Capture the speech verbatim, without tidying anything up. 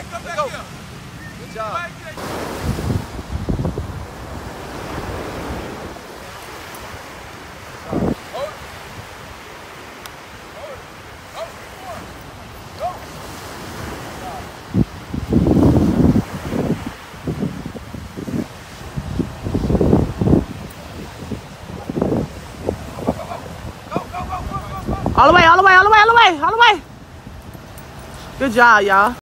back. Come back here. Good job. All the way, all the way, all the way, all the way, all the way. Good job, y'all.